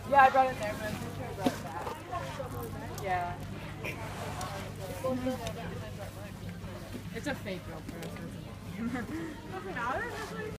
Yeah, I brought it there, but I'm pretty sure I brought it back. Yeah. It's a fake GoPro.